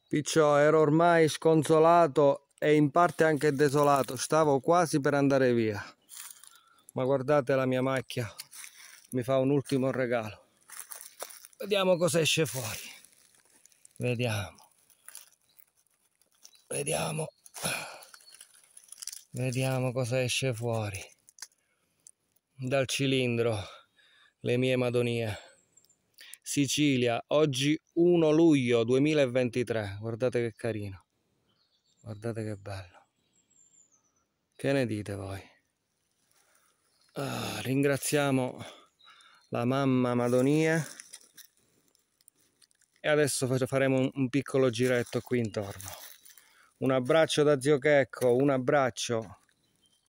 Picciò ero ormai sconsolato e in parte anche desolato, stavo quasi per andare via. Ma guardate, la mia macchia mi fa un ultimo regalo. Vediamo cosa esce fuori. Vediamo. Vediamo cosa esce fuori dal cilindro. Le mie madonie. Sicilia, oggi 1 luglio 2023. Guardate che carino. Guardate che bello. Che ne dite voi? Ringraziamo la mamma Madonie e adesso faremo un piccolo giretto qui intorno. Un abbraccio da zio Checco, un abbraccio.